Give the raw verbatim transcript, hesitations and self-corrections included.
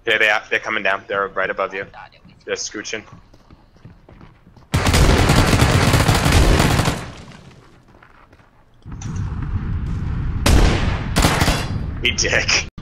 Yeah, they are, they're coming down. They're right above you. They're scooching. He dick.